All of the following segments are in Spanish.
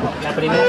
La primera.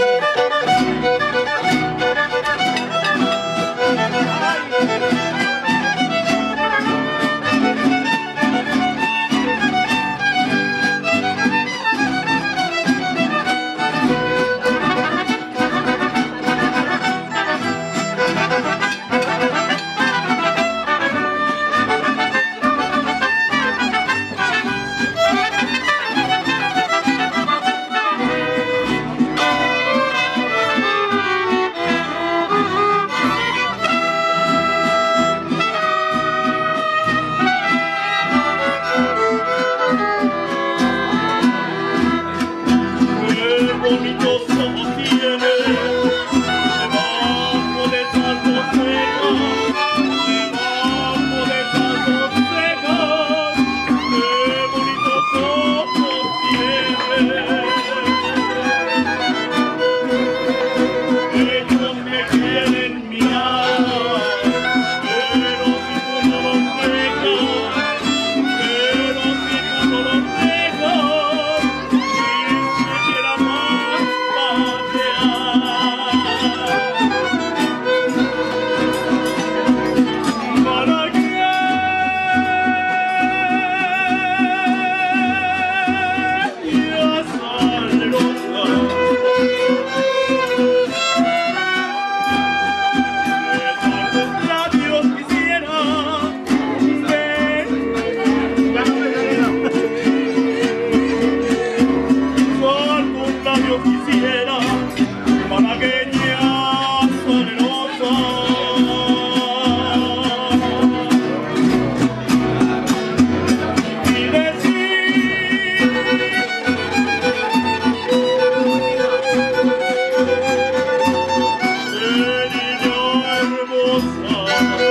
Bonitos ojos tiene, debajo de esas dos cejas, qué bonitos ojos tiene. Ellos me quieren mirar, pero si tú no los dejas, quisiera, malagueña salerosa. Y decir niña hermosa,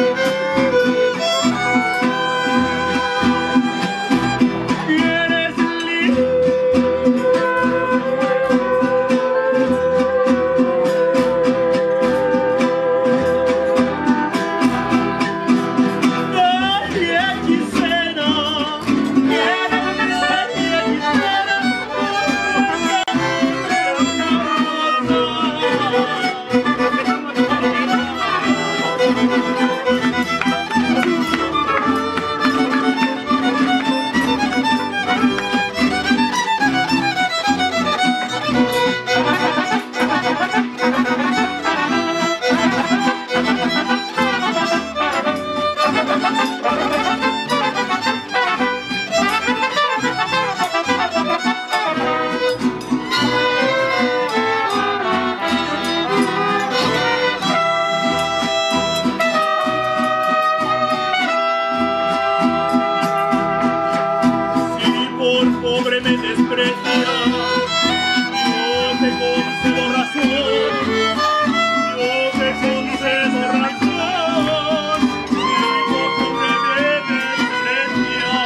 pobre me desprecia, yo te concedo razón, yo te concedo razón, si por pobre me desprecia.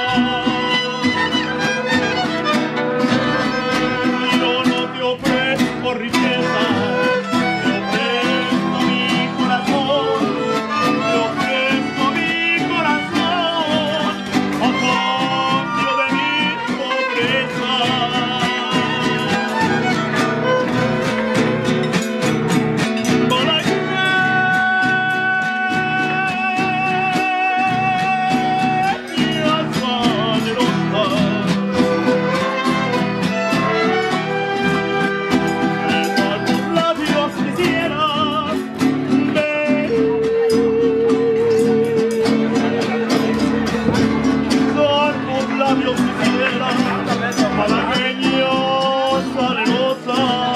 Yo no te ofrezco riqueza, te ofrezco mi corazón, te ofrezco mi corazón, a cambio de mi pobreza. Malagueña salerosa.